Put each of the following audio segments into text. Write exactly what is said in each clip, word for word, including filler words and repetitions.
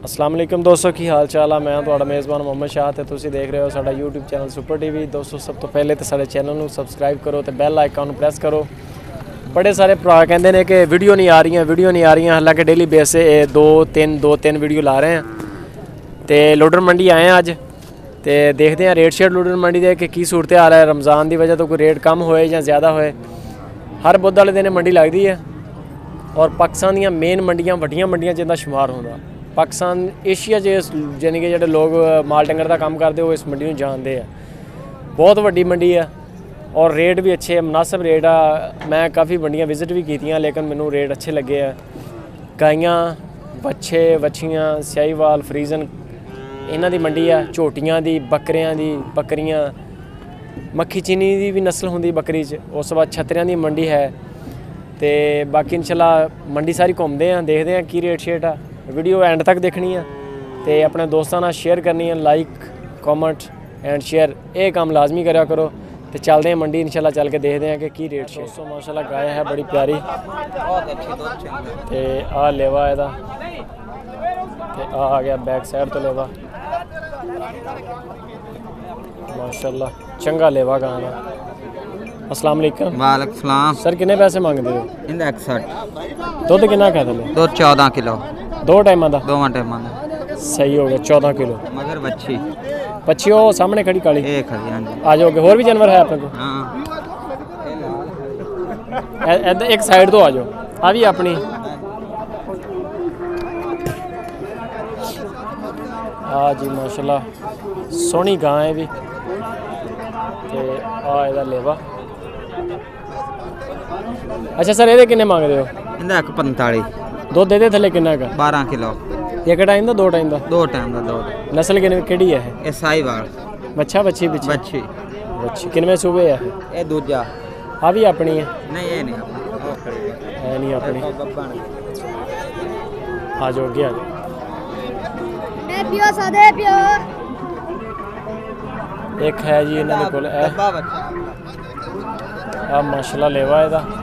अस्सलाम वालेकुम दोस्तों की हाल चाल है। मैं ਤੁਹਾਡਾ ਮੇਜ਼ਬਾਨ ਮੁਹੰਮਦ ਸ਼ਾਹ ਤੇ ਤੁਸੀਂ ਦੇਖ ਰਹੇ ਹੋ ਸਾਡਾ YouTube ਚੈਨਲ ਸੁਪਰ ਟੀਵੀ। ਦੋਸਤੋ ਸਭ ਤੋਂ ਪਹਿਲੇ ਤੇ ਸਾਡੇ ਚੈਨਲ ਨੂੰ ਸਬਸਕ੍ਰਾਈਬ ਕਰੋ ਤੇ ਬੈਲ ਆਈਕਨ ਨੂੰ ਪ੍ਰੈਸ ਕਰੋ। ਬੜੇ ਸਾਰੇ ਭਰਾ ਕਹਿੰਦੇ ਨੇ ਕਿ ਵੀਡੀਓ ਨਹੀਂ ਆ ਰਹੀਆਂ ਵੀਡੀਓ ਨਹੀਂ ਆ ਰਹੀਆਂ, ਹਾਲਾਂਕਿ ਡੇਲੀ ਬੇਸ ਤੇ ਦੋ ਤਿੰਨ ਦੋ ਤਿੰਨ ਵੀਡੀਓ ਲਾ ਰਹੇ ਹਾਂ। ਤੇ ਲੋਡਰ ਮੰਡੀ ਆਏ ਹਾਂ ਅੱਜ ਤੇ ਦੇਖਦੇ ਹਾਂ ਰੇਟ ਸ਼ੇਟ ਲੋਡਰ ਮੰਡੀ ਦੇ ਕਿ ਕੀ ਸੂਰਤ ਹਾਲ ਹੈ। ਰਮਜ਼ਾਨ ਦੀ ਵਜ੍ਹਾ ਤੋਂ ਕੋਈ ਰੇਟ ਕਮ ਹੋਏ ਜਾਂ ਜ਼ਿਆਦਾ ਹੋਏ। ਹਰ ਬੁੱਧ ਵਾਲੇ ਦਿਨ ਮੰਡੀ ਲੱਗਦੀ ਹੈ ਔਰ ਪਾਕਿਸਤਾਨ ਦੀਆਂ ਮੇਨ ਮੰਡੀਆਂ ਵੱਡੀਆਂ ਮੰਡੀਆਂ ਜਿੰਦਾ ਸ਼ੁਮਾਰ ਹੁੰਦਾ। पाकिस्तान एशिया च यानी कि जो लोग माल डंगर का काम करते हो इस मंडी में जानते हैं। बहुत वड्डी मंडी है और रेट भी अच्छे मुनासिब रेट आ। मैं काफ़ी मंडियां विजिट भी की लेकिन मैनू रेट अच्छे लगे है। गाइयाँ बच्छे बच्छियाँ स्याहीवाल फ्रीजन इन्हां दी मंडी है। झोटियां दी बकरियां दी बकरियां मक्खी चीनी दी भी नस्ल होंदी बकरी च। उस बाद छतरियां दी मंडी है। तो बाकी इंशाल्लाह मंडी सारी घूमते हैं देखते हैं की रेट शेट है। वीडियो एंड तक देखनी है तो अपने दोस्तों नाल शेयर करनी है। लाइक कॉमेंट एंड शेयर ये काम लाजमी करा करो। तो चलते हैं मंडी इंशाल्लाह चल के देखते हैं कि की रेट शेयर। दोस्तों माशाल्लाह गाय है बड़ी प्यारी तो आ लेवा एदा ते आ गया बैक साइड तो लेवा माशाल्लाह चंगा लेवा गाय दा। अस्सलाम वालेकुम। वालेकुम सलाम। सर कितने पैसे मांगते हो? इंदा इकसठ। दुध कितना कह दे? दुध चौदह किलो। दो टाइम का? दो टाइम का। सही हो गया चौदह किलो। मगर बच्ची बच्ची वो सामने खड़ी काली एक खड़ी। हाँ जी आ जाओगे। और भी जानवर है अपने को? हाँ एक साइड तो आ जाओ। आ भी अपनी हाँ जी माशाल्लाह सोहनी गां है भी ते आ इहदा लेवा। अच्छा सर ये किन्ने मंगदे हो? इंदा एक पैंताली। दुध दे थले किन्ना का? बारह किलो। एक टाइम का दो टाइम का? दो टाइम का दुध। नस्ल किन्ने केड़ी है? ये साहीवाल बच्चा बच्ची पीछे? बच्ची बच्ची किनवे सूबे है? ये दूजा। आ भी अपनी है? नहीं ये नहीं अपनी है नहीं अपनी। आ जाओ अगे आ जाओ। पियो सादे पियो। एक है जी इन्होंने कोल है आ माशाल्लाह लेवा है दा।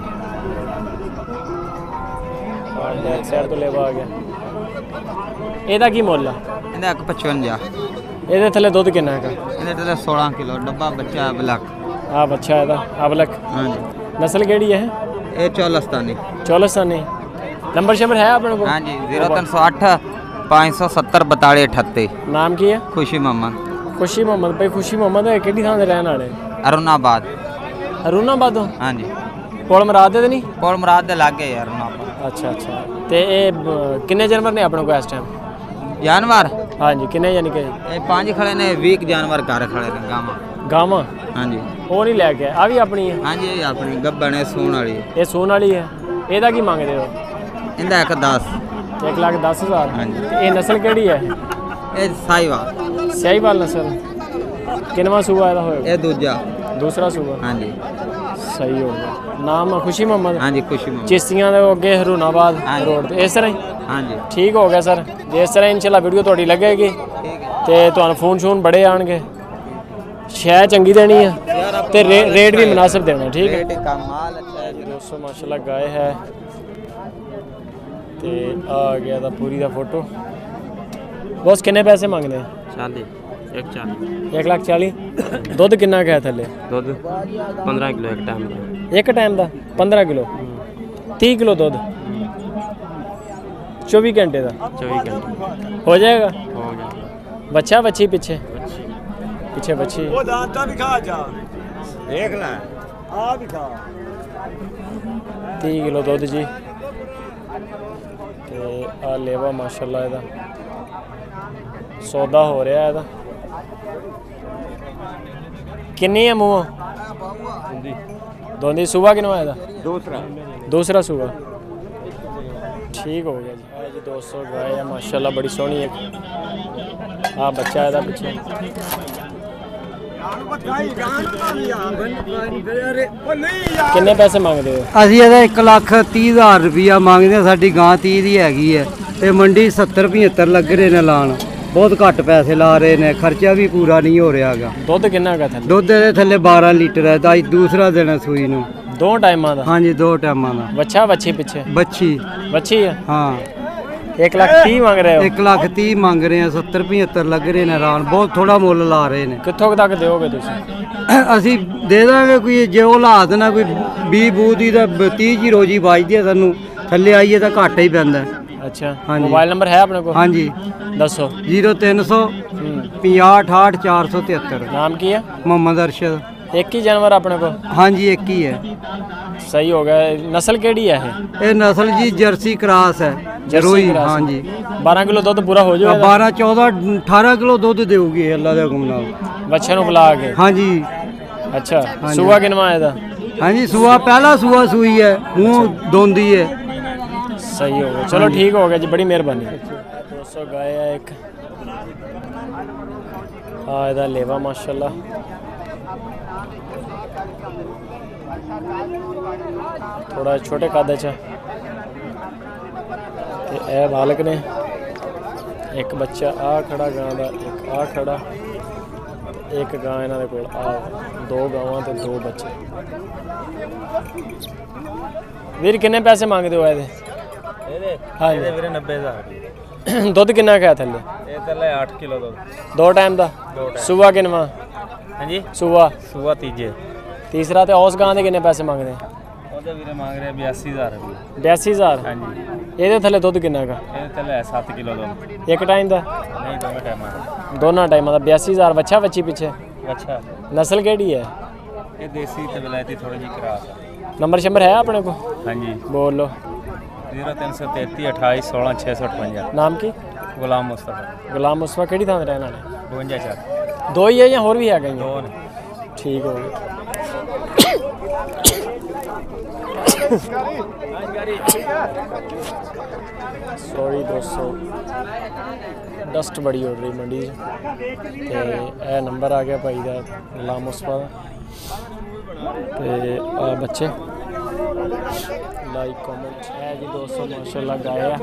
बैक साइड तो लेवा आ गया। एदा की मुल है? इंदा एक पचवंजा। ਇਹਦੇ ਥੱਲੇ ਦੁੱਧ ਕਿੰਨਾ ਹੈਗਾ? ਇਹਦੇ ਥੱਲੇ सोलह किलो। डब्बा बच्चा अबलक। ਆ ਬੱਚਾ ਇਹਦਾ ਅਬਲਕ। हाँ जी ਨਸਲ ਕਿਹੜੀ ਹੈ? ये चौलस्तानी। ਚੌਲਸਤਾਨੀ। ਨੰਬਰ ਸ਼ੰਬਰ ਹੈ ਆਪਣੇ ਕੋਲ? हाँ जी जीरो तीन सौ अठ पाँच सौ सत्तर बताली अठत्ती। ਨਾਮ ਕੀ ਹੈ? खुशी मोहम्मद। ਖੁਸ਼ੀ ਮੁਹੰਮਦ। ਭਾਈ ਖੁਸ਼ੀ ਮੁਹੰਮਦ ਹੈ ਕਿਹੜੀ ਥਾਂ ਦੇ ਰਹਿਣ ਵਾਲੇ? अरुणाबाद। ਅਰੁਣਾਬਾਦੋਂ? हाँ जी ਕੋਲ ਮਰਾਦ ਦੇ ਨਹੀਂ? कोल मुराद दे लागे यार अरुणाबाद। ਅੱਛਾ ਅੱਛਾ ਤੇ ਇਹ ਬ- ਕਿੰਨੇ ਜਾਨਵਰ ਨੇ ਆਪਣੇ ਕੋਲ ਇਸ ਟਾਈਮ? जानवर ਹਾਂਜੀ ਕਿੰਨੇ ਯਾਨੀ ਕਿ ये पांच खड़े ने बीस जानवर घर खड़े ने गामा। ਗਾਵਾਂ? हाँ जी ਉਹ ਨਹੀਂ ਲੈ ਕੇ ਆ ਵੀ ਆਪਣੀ ਹੈ? हाँ जी ये अपनी गब्बन है सून वाली। ਇਹ ਸੂਣ ਵਾਲੀ ਹੈ। ਇਹਦਾ ਕੀ ਮੰਗਦੇ ਹੋ? इंदा एक दस। ਇੱਕ ਲੱਖ ਦਸ ਹਜ਼ਾਰ। ਹਾਂਜੀ। ਤੇ ਇਹ ਨਸਲ ਕਿਹੜੀ ਹੈ? ये साहीवाल। ਸਿਆਹੀਵਾਲ ਨਸਲ। ਕਿੰਨਵਾਂ ਸੂਆ ਇਹਦਾ ਹੋਏਗਾ? ये दूजा। ਦੂਸਰਾ ਸੂਆ। हाँ जी ਸਹੀ ਹੋ ਗਿਆ। ਨਾਮ ਆ ਖੁਸ਼ੀ ਮੁਹੰਮਦ? हाँ जी खुशी मोहम्मद। ਚਿਸ਼ਤੀਆਂ ਦੇ ਅੱਗੇ ਹਰੂਨਾਬਾਦ ਹਾਂਜੀ। ਰੋਡ ਤੇ ਇਸ ਤਰ੍ਹਾਂ ਹੀ? हाँ जी ਠੀਕ ਹੋ ਗਿਆ ਸਰ। ਜੇ ਇਸ ਤਰ੍ਹਾਂ ਇਨਸ਼ਾਅੱਲਾ ਵੀਡੀਓ ਤੁਹਾਡੀ ਲੱਗੇਗੀ ਤੇ ਤੁਹਾਨੂੰ ਫੋਨ ਸ਼ੋਨ ਬੜੇ ਆਣਗੇ। ਸ਼ੈ ਚੰਗੀ ਦੇਣੀ ਹੈ ਤੇ ਰੇਟ ਵੀ ਮੁਨਾਸਿਬ ਦੇਣਾ। ਠੀਕ ਹੈ रेट का माल अच्छा है। ਦੋਸਤੋ ਮਾਸ਼ਾਅੱਲਾ ਗਾਏ ਹੈ ਤੇ ਆ ਗਿਆ ਦਾ ਪੂਰੀ ਦਾ ਫੋਟੋ। ਬਸ ਕਿੰਨੇ ਪੈਸੇ ਮੰਗਦੇ? चालीस एक चालीस। एक लाख चाली। ਦੁੱਧ ਕਿੰਨਾ ਕੁ ਹੈ ਥੱਲੇ? दूध पंद्रह किलो एक टाइम का। ਇੱਕ ਟਾਈਮ ਦਾ पंद्रह किलो तीस किलो दुध चौबीस घंटे का चौबीस घंटे हो जाएगा। हो गया। बच्चा बच्ची पीछे बच्ची पीछे बच्ची तीस किलो दुध जी। ते आ लेवा माशाल्लाह ਇਹਦਾ सौदा हो रहा है ਇਹਦਾ। किन्नी है मूँह? दोंदी सुबह किन्ना है? दूसरा दूसरा सुबह। ठीक हो गया जी। है जी दोस्तों गाय है माशाल्लाह बड़ी सोहनी है। हाँ बच्चा है पीछे। किन्ने पैसे मांगते हो? ਅਸੀਂ ਇਹਦਾ ਇੱਕ ਲੱਖ ਤੀਹ ਹਜ਼ਾਰ ਰੁਪਈਆ ਮੰਗਦੇ ਹਾਂ। ਸਾਡੀ ਗਾਂ ਤੀਹ ਦੀ ਹੈਗੀ ਹੈ ਤੇ ਮੰਡੀ ਸੱਤਰ ਪਝੱਤਰ ਲੱਗ ਰਹੇ ਨੇ ਲਾਣ। ਬਹੁਤ ਘੱਟ ਪੈਸੇ ਲਾ ਰਹੇ ਨੇ। ਖਰਚਾ ਵੀ ਪੂਰਾ ਨਹੀਂ ਹੋ ਰਿਹਾ ਹੈਗਾ। ਦੁੱਧ ਕਿੰਨਾ ਹੈਗਾ ਥੱਲੇ? ਦੁੱਧ ਦੇ ਥੱਲੇ ਬਾਰਾਂ ਲੀਟਰ ਹੈ ਤਾਂ ਅੱਜ ਦੂਸਰਾ ਦਿਨ ਹੈ ਸੂਈ ਨੂੰ। ਦੋ ਟਾਈਮਾਂ ਦਾ? ਹਾਂਜੀ ਦੋ ਟਾਈਮਾਂ ਦਾ। ਬੱਚਾ ਬੱਚੀ ਪਿੱਛੇ? ਬੱਚੀ ਬੱਚੀ ਹੈ। ਹਾਂ एक लाख तीह मंग रहे हो एक लाख तीह मंग रहे हैं, सत्तर पचहत्तर लग रहे ने ऐलान, बहुत थोड़ा मुੱਲ ਲਾ ਰਹੇ ਨੇ। ਕਿੱਥੋਂ ਕੁ ਤੱਕ ਦਿਓਗੇ ਤੁਸੀਂ? ਅਸੀਂ ਦੇ ਦਾਂਗੇ ਕੋਈ ਜੇ ਉਹ ਹਾਲਾਤ ਨਾ ਕੋਈ ਵੀਹ ਬੂਹ ਦੀ ਤਾਂ ਤੀਹ ਜੀ ਰੋਜੀ ਵੱਜਦੀ ਹੈ ਸਾਨੂੰ, ਥੱਲੇ ਆਈਏ ਤਾਂ ਘਾਟਾ ਹੀ ਪੈਂਦਾ। ਅੱਛਾ ਹਾਂਜੀ। ਮੋਬਾਈਲ ਨੰਬਰ ਹੈ ਆਪਣੇ ਕੋਲ? ਹਾਂਜੀ ਦੱਸੋ। ਜ਼ੀਰੋ ਤਿੰਨ ਸੌ ਪੰਜਾਹ ਅਠਾਹਠ ਚਾਰ ਸੌ ਤਿਹੱਤਰ। ਨਾਮ ਕੀ ਹੈ? ਮੁਹੰਮਦ ਅਰਸ਼ਦ। ਇੱਕ ਹੀ ਜਾਨਵਰ ਆਪਣੇ ਕੋਲ? ਹਾਂਜੀ ਇੱਕ ਹੀ ਹੈ। ਸਹੀ ਹੋ ਗਿਆ। ਨਸਲ ਕਿਹੜੀ ਹੈ ਇਹ? ਇਹ ਨਸਲ ਜੀ ਜਰਸੀ ਕ੍ਰਾਸ ਹੈ। ਜਰੋਈ। ਹਾਂਜੀ। ਬਾਰਾਂ ਕਿਲੋ ਦੁੱਧ ਪੂਰਾ ਹੋ ਜਾਊਗਾ? ਬਾਰਾਂ ਚੌਦਾਂ ਅਠਾਰਾਂ ਕਿਲੋ ਦੁੱਧ ਦੇਊਗੀ ਇਹ ਅੱਲਾ ਦੇ ਹੁਕਮ ਨਾਲ। ਬੱਚੇ ਨੂੰ ਬੁਲਾ ਕੇ? ਹਾਂਜੀ। ਅੱਛਾ ਸੂਆ ਕਿਨਵਾ ਇਹਦਾ? ਹਾਂਜੀ ਸੂਆ ਪਹਿਲਾ ਸੂਆ ਸੂਈ ਹੈ, ਮੂੰਹ ਦੋਂਦੀ ਹੈ। ਸਹੀ ਹੋ ਗਿਆ। ਚਲੋ ਠੀਕ ਹੋ ਗਿਆ ਜੀ, ਬੜੀ ਮਿਹਰਬਾਨੀ। ਦੋਸਤੋ ਗਾय ਹੈ ਇੱਕ, ਆ ਇਹਦਾ ਲੇਵਾ ਮਾਸ਼ਾਅੱਲਾ। ਥੋੜਾ ਛੋਟੇ ਕੱਦ ਚ ਤੇ ਇਹ ਬਾਲਕ ਨੇ। ਇੱਕ ਬੱਚਾ ਆ ਖੜਾ ਗਾਂ ਦਾ, ਇੱਕ ਆ ਖੜਾ, ਇੱਕ ਗਾਂ ਇਹਨਾਂ ਦੇ ਕੋਲ ਆ, ਦੋ ਗਾਵਾਂ ਤੇ ਦੋ ਬੱਚੇ। ਵੀਰ ਕਿੰਨੇ ਪੈਸੇ ਮੰਗਦੇ ਹੋ ਇਹਦੇ? ਇਹਦੇ ਹਾਂਜੀ ਇਹਦੇ ਵੀਰੇ ਨੱਬੇ ਹਜ਼ਾਰ। ਦੁੱਧ ਕਿੰਨਾ ਕੁ ਹੈ ਥੱਲੇ? ਇਹ ਥੱਲੇ ਅੱਠ ਕਿਲੋ ਦੁੱਧ। ਦੋ ਟਾਈਮ ਦਾ? ਦੋ ਟਾਈਮ। ਸੂਆ ਕਿਨਵਾ? ਹਾਂਜੀ ਸੂਆ ਸੂਆ ਤੀਜੇ। ਤੀਸਰਾ। ਤੇ ਉਸ ਗਾਂ ਦੇ ਕਿੰਨੇ ਪੈਸੇ ਮੰਗਦੇ? ਉਹਦੇ ਵੀਰੇ ਮੰਗ ਰਿਹਾ ਬਿਆਸੀ ਹਜ਼ਾਰ ਰੁਪਏ। ਬਿਆਸੀ ਹਜ਼ਾਰ? ਹਾਂਜੀ। ਇਹਦੇ ਥੱਲੇ ਦੁੱਧ ਕਿੰਨਾ ਹੈਗਾ? ਇਹਦੇ ਥੱਲੇ ਹੈ ਸੱਤ ਕਿਲੋ ਦੁੱਧ। ਇੱਕ ਟਾਈਮ ਦਾ? ਨਹੀਂ ਦੋਵੇਂ ਟਾਈਮਾਂ ਦਾ। ਦੋਨਾਂ ਟਾਈਮਾਂ ਦਾ ਬਿਆਸੀ ਹਜ਼ਾਰ। ਬੱਚਾ ਬੱਚੀ ਪਿੱਛੇ? ਅੱਛਾ। ਨਸਲ ਕਿਹੜੀ ਹੈ? ਇਹ ਦੇਸੀ ਤੇ ਵਿਲਾਇਤੀ ਥੋੜੀ ਜਿਹੀ ਕਰਾਸ ਹੈ। ਨੰਬਰ ਸ਼ੰਬਰ ਹੈ ਆਪਣੇ ਕੋਲ? ਹਾਂਜੀ। ਬੋਲੋ। ਜ਼ੀਰੋ ਤਿੰਨ ਸੌ ਤੇਤੀ ਅਠਾਈ ਸੋਲਾਂ ਛੇ ਸੌ ਅਠਵੰਜਾ। ਨਾਮ ਕੀ? ਗੁਲਾਮ ਮੁਸਤਫਾ। ਗੁਲਾਮ ਮੁਸਤਫਾ। ਕਿਹੜੀ ਥਾਂ ਤੇ ਰਹਿਣ ਵਾਲੇ? ਬਵੰਜਾ ਚਾਰ। ਦੋ ਹੀ ਹੈ ਜਾਂ ਹੋਰ ਵੀ ਹੈਗਾ? ਦੋ ਨੇ। ਠੀਕ ਹੋ ਗਿਆ। ਸੌਰੀ ਦੋਸਤੋ, ਡਸਟ ਬੜੀ ਹੋ ਰਹੀ ਮੰਡੀ 'ਚ। ਤੇ ਇਹ ਨੰਬਰ ਆ ਗਿਆ ਭਾਈ ਦਾ, ਗੁਲਾਮ ਮੁਸਤਫਾ ਦਾ। ਤੇ ਆ ਬੱਚੇ ਲਾਈਕ ਕਮੈਂਟ ਹੈ ਜੀ ਦੋਸਤੋ, ਮਾਸ਼ਾਅੱਲਾ ਗਾਏ ਆ।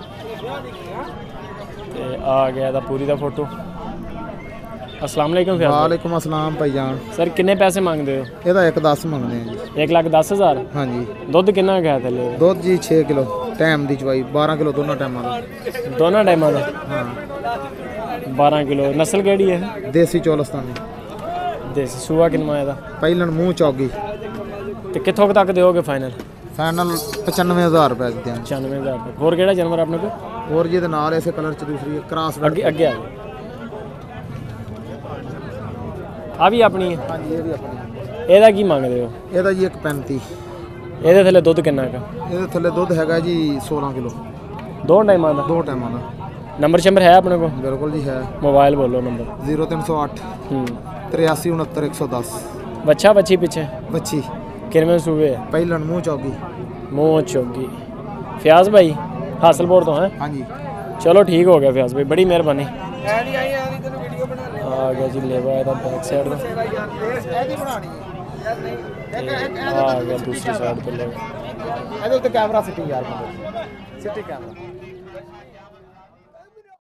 ਤੇ ਆ ਗਿਆ ਇਹਦਾ ਪੂਰੀ ਦਾ ਫੋਟੋ। अस्सलाम वालेकुम। वालेकुम अस्सलाम भाईजान। सर किन्ने पैसे मांगते हो? ਇਹਦਾ ਇੱਕ ਦਸ ਮੰਗਦੇ ਆ ਜੀ। एक लाख दस हज़ार? ਹਾਂਜੀ। दुध किन्ना गया थले? ਦੁੱਧ ਜੀ ਛੇ ਕਿਲੋ ਟਾਈਮ ਦੀ ਚਵਾਈ, ਬਾਰਾਂ ਕਿਲੋ ਦੋਨਾਂ ਟਾਈਮਾਂ ਦਾ। दोनों टाइम का? ਹਾਂ। बारह किलो। नस्ल केड़ी है? ਦੇਸੀ ਚੋਲਸਤਾਨੀ। देसी। सूआ किन्ना है? ਪਹਿਲਣ ਮੂੰਹ ਚੌਗੀ। तो कितों तक दोगे फाइनल? ਫਾਈਨਲ ਪਚਾਨਵੇਂ ਹਜ਼ਾਰ ਰੁਪਏ ਦੇ ਦਿਆਂਗੇ। पचानवे हज़ार तक। होर केड़ा जानवर अपने को? ਹੋਰ ਜੀ ਇਹਦੇ ਨਾਲ ਇਸੇ ਕਲਰ ਚ ਦੂਸਰੀ ਕ੍ਰਾਸ अगे अगे आ जाओ। आ भी अपनी है? ਹਾਂਜੀ ਇਹ ਵੀ ਆਪਣੀ। ਇਹਦਾ ਕੀ ਮੰਗਦੇ ਹੋ? ਇਹਦਾ ਜੀ ਇੱਕ ਪੈਂਤੀ। ਇਹਦੇ ਥੱਲੇ ਦੁੱਧ ਕਿੰਨਾ ਹੈਗਾ? ਇਹਦੇ ਥੱਲੇ ਦੁੱਧ ਹੈਗਾ ਜੀ ਸੋਲਾਂ ਕਿਲੋ। ਦੋ ਟਾਈਮਾਂ ਦਾ? ਦੋ ਟਾਈਮਾਂ ਦਾ। ਨੰਬਰ ਸ਼ੰਬਰ ਹੈ ਆਪਣੇ ਕੋਲ? ਬਿਲਕੁਲ ਜੀ ਹੈ। ਮੋਬਾਈਲ ਬੋਲੋ ਨੰਬਰ। ਜ਼ੀਰੋ ਤਿੰਨ ਸੌ ਅੱਠ ਹੂੰ ਤਰਿਆਸੀ ਉਨੱਤਰ ਇੱਕ ਸੌ ਦਸ। ਬੱਚਾ ਬੱਚੀ ਪਿੱਛੇ? ਬੱਚੀ। ਕਿੰਨਵੇਂ ਸੂਬੇ ਹੈ? ਪਹਿਲਣ ਮੂੰਹ ਚੌਗੀ। ਮੂੰਹ ਚੌਗੀ। ਫਿਆਜ਼ ਭਾਈ ਹਾਸਲਪੁਰ ਤੋਂ ਹੈ? ਹਾਂਜੀ। ਚਲੋ ਠੀਕ ਹੋ ਗਿਆ ਫਿਆਜ਼ ਭਾਈ, ਬੜੀ ਮਿਹਰਬਾਨੀ। ਆ ਗਿਆ ਜੀ ਲੇਵਾ ਇਹਦਾ ਬੈਕ ਸਾਈਡ ਦਾ। ਆ ਗਿਆ ਦੂਸਰੀ ਸਾਈਡ ਤੋਂ ਲੇਵਾ। ਇਹਦੇ ਉੱਤੇ ਕੈਮਰਾ ਸਿੱਟੀ ਯਾਰ, ਸਿੱਟੀ ਕੈਮਰਾ।